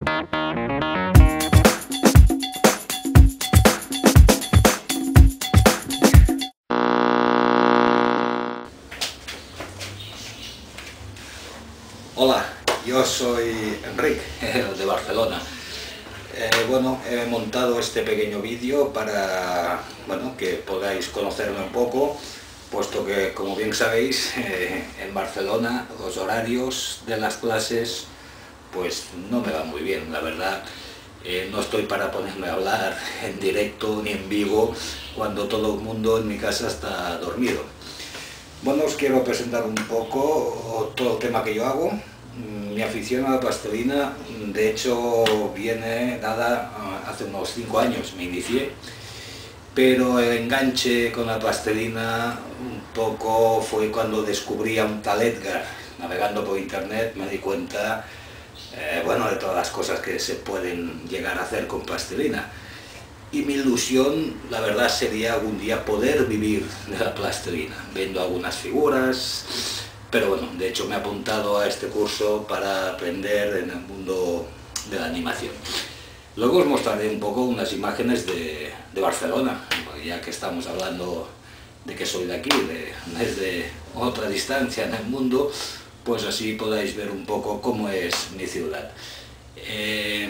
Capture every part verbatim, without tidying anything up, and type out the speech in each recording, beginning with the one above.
Hola, yo soy Enric, de Barcelona. Eh, bueno, he montado este pequeño vídeo para, bueno, que podáis conocerme un poco, puesto que, como bien sabéis, eh, en Barcelona los horarios de las clases pues no me van muy bien, la verdad. Eh, no estoy para ponerme a hablar en directo ni en vivo cuando todo el mundo en mi casa está dormido. Bueno, os quiero presentar un poco todo el tema que yo hago. Mi afición a la plastilina, de hecho, viene dada hace unos cinco años, me inicié, pero el enganche con la plastilina un poco fue cuando descubrí a un tal Edgar. Navegando por internet me di cuenta, eh, bueno, de todas las cosas que se pueden llegar a hacer con plastilina. Y mi ilusión, la verdad, sería algún día poder vivir de la plastilina. Vendo algunas figuras, pero bueno, de hecho me he apuntado a este curso para aprender en el mundo de la animación. Luego os mostraré un poco unas imágenes de, de Barcelona, ya que estamos hablando de que soy de aquí, de, desde otra distancia en el mundo, pues así podáis ver un poco cómo es mi ciudad. Eh,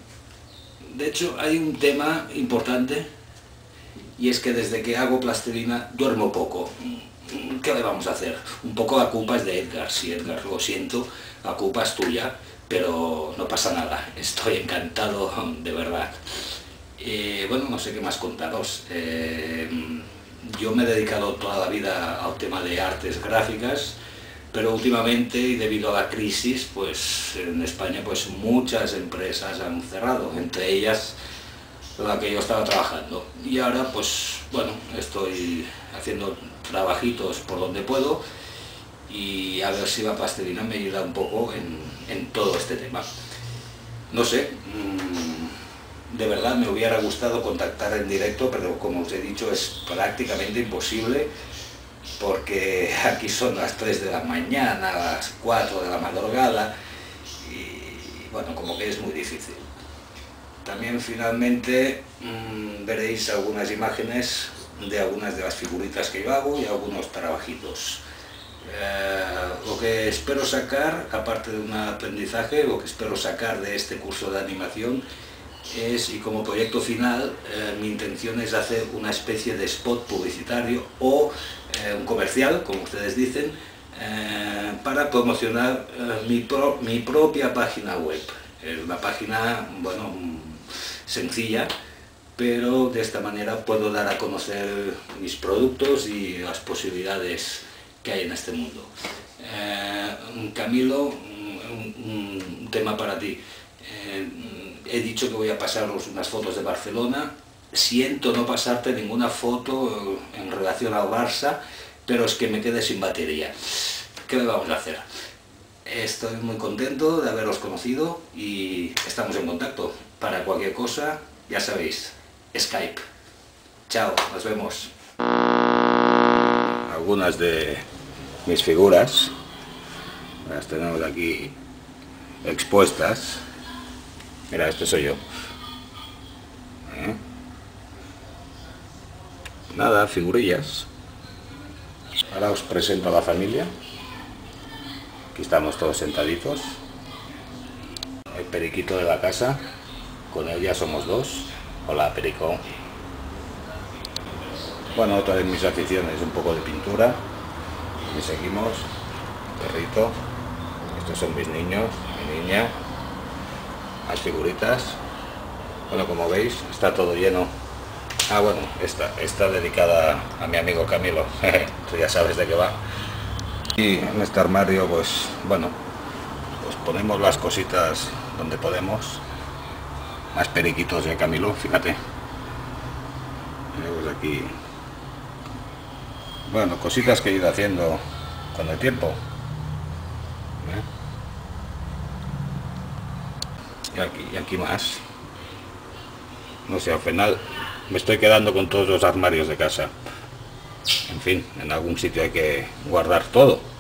De hecho, hay un tema importante, y es que desde que hago plastilina duermo poco. ¿Qué le vamos a hacer? Un poco la culpa es de Edgar. Sí, Edgar, lo siento, la culpa es tuya, pero no pasa nada, estoy encantado, de verdad. Eh, bueno, no sé qué más contaros. Eh, yo me he dedicado toda la vida al tema de artes gráficas, pero últimamente, y debido a la crisis, pues en España pues muchas empresas han cerrado, entre ellas la que yo estaba trabajando. Y ahora pues bueno, estoy haciendo trabajitos por donde puedo, y a ver si la plastilina me ayuda un poco en, en todo este tema. No sé, de verdad me hubiera gustado contactar en directo, pero como os he dicho es prácticamente imposible, porque aquí son las tres de la mañana, las cuatro de la madrugada, y bueno, como que es muy difícil. También finalmente mmm, veréis algunas imágenes de algunas de las figuritas que yo hago y algunos trabajitos. Eh, lo que espero sacar, aparte de un aprendizaje, lo que espero sacar de este curso de animación es, y como proyecto final, eh, mi intención es hacer una especie de spot publicitario o eh, un comercial, como ustedes dicen, eh, para promocionar eh, mi, pro, mi propia página web. Es una página, bueno, sencilla, pero de esta manera puedo dar a conocer mis productos y las posibilidades que hay en este mundo. Eh, Camilo, un, un tema para ti. Eh, he dicho que voy a pasaros unas fotos de Barcelona. Siento no pasarte ninguna foto en relación al Barça, pero es que me quedé sin batería. ¿Qué le vamos a hacer? Estoy muy contento de haberos conocido y estamos en contacto. Para cualquier cosa, ya sabéis, Skype. Chao, nos vemos. Algunas de mis figuras las tenemos aquí expuestas. Mira, este soy yo. ¿Eh? Nada, figurillas. Ahora os presento a la familia. Aquí estamos todos sentaditos. El periquito de la casa. Con él ya somos dos. Hola, perico. Bueno, otra de mis aficiones, un poco de pintura. Y seguimos. Perrito. Estos son mis niños, mi niña. Las figuritas. Bueno, como veis, está todo lleno. Ah, bueno, esta está dedicada a mi amigo Camilo. Tú ya sabes de qué va. Y en este armario, pues, bueno, pues ponemos las cositas donde podemos. Más periquitos de Camilo, fíjate. Tenemos aquí, bueno, cositas que he ido haciendo con el tiempo. ¿Eh? Y aquí, y aquí más. No sé, al final me estoy quedando con todos los armarios de casa. En fin, en algún sitio hay que guardar todo.